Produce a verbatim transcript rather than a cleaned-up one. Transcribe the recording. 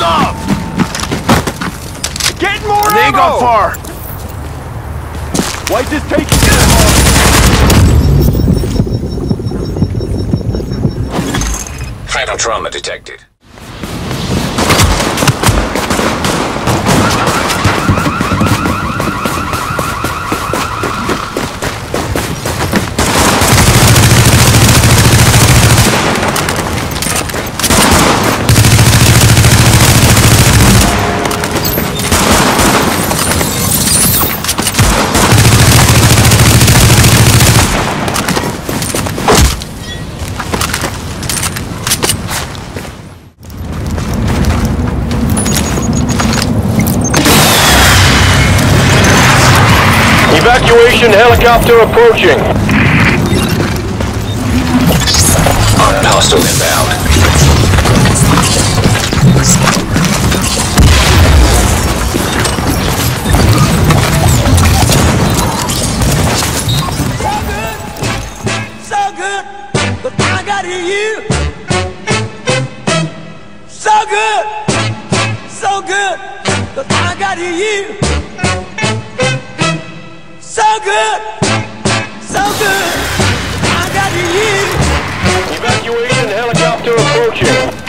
up! Getting more They ain't ammo! gone far. White is taking it! Phantom trauma detected. Evacuation helicopter approaching. Hostile inbound. So good, but I gotta hear you. So good, so good, but I gotta hear you. So good, so good, I gotta hear you. Evacuation helicopter approaching.